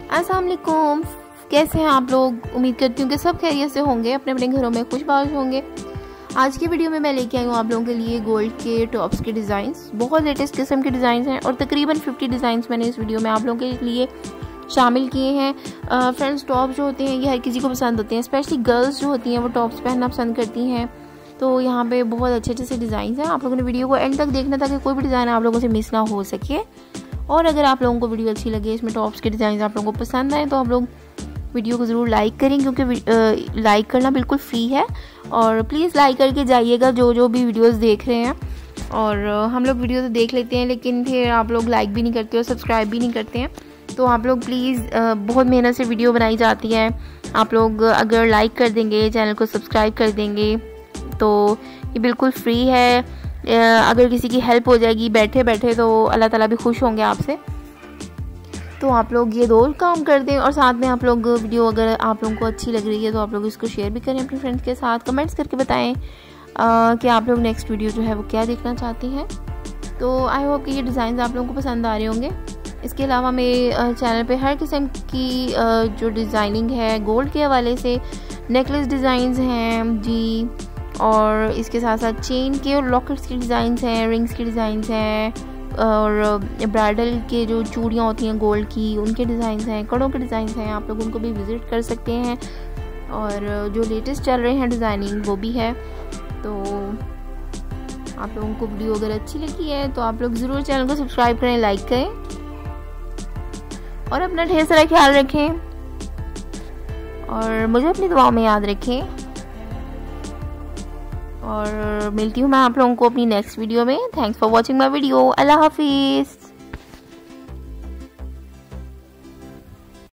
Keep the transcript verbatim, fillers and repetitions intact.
अस्सलाम वालेकुम, कैसे हैं आप लोग। उम्मीद करती हूँ कि सब खैरियत से होंगे, अपने अपने घरों में खुशबाश होंगे। आज की वीडियो में मैं लेके आई हूँ आप लोगों के लिए गोल्ड के टॉप्स के डिज़ाइंस। बहुत लेटेस्ट किस्म के डिज़ाइंस हैं और तकरीबन पचास डिज़ाइंस मैंने इस वीडियो में आप लोगों के लिए शामिल किए हैं। फ्रेंड्स, टॉप्स जो होते हैं ये हर किसी को पसंद होते हैं, स्पेशली गर्ल्स जो होती हैं वो टॉप्स पहनना पसंद करती हैं। तो यहाँ पे बहुत अच्छे अच्छे से डिज़ाइन हैं। आप लोगों ने वीडियो को एंड तक देखना ताकि कोई भी डिज़ाइन आप लोगों से मिस ना हो सके। और अगर आप लोगों को वीडियो अच्छी लगे, इसमें टॉप्स के डिज़ाइन आप लोगों को पसंद आए, तो आप लोग वीडियो को ज़रूर लाइक करें, क्योंकि लाइक करना बिल्कुल फ्री है। और प्लीज़ लाइक करके जाइएगा जो जो भी वीडियोस देख रहे हैं। और हम लोग वीडियो तो देख लेते हैं, लेकिन फिर आप लोग लाइक भी नहीं करते और सब्सक्राइब भी नहीं करते हैं। तो आप लोग प्लीज़, बहुत मेहनत से वीडियो बनाई जाती है, आप लोग अगर लाइक कर देंगे, चैनल को सब्सक्राइब कर देंगे तो ये बिल्कुल फ्री है। अगर किसी की हेल्प हो जाएगी बैठे बैठे तो अल्लाह ताला भी खुश होंगे आपसे। तो आप लोग ये दो काम कर दें और साथ में आप लोग वीडियो अगर आप लोगों को अच्छी लग रही है तो आप लोग इसको शेयर भी करें अपने फ्रेंड्स के साथ। कमेंट्स करके बताएं आ, कि आप लोग नेक्स्ट वीडियो जो है वो क्या देखना चाहते हैं। तो आई होप कि ये डिज़ाइन आप लोगों को पसंद आ रहे होंगे। इसके अलावा मेरे चैनल पे हर किस्म की जो डिज़ाइनिंग है गोल्ड के हवाले से, नेकलेस डिज़ाइंस हैं जी, और इसके साथ साथ चेन के और लॉकेट्स के डिज़ाइंस हैं, रिंग्स के डिज़ाइंस हैं, और ब्राइडल के जो चूड़ियाँ होती हैं गोल्ड की उनके डिज़ाइंस हैं, कड़ों के डिज़ाइंस हैं। आप लोग उनको भी विज़िट कर सकते हैं। और जो लेटेस्ट चल रहे हैं डिज़ाइनिंग वो भी है। तो आप लोगों को वीडियो अगर अच्छी लगी है तो आप लोग ज़रूर चैनल को सब्सक्राइब करें, लाइक करें और अपना ढेर सारा ख्याल रखें और मुझे अपनी दुआओं में याद रखें। और मिलती हूँ मैं आप लोगों को अपनी नेक्स्ट वीडियो में। Thanks for watching my video. अल्लाह हाफिज़।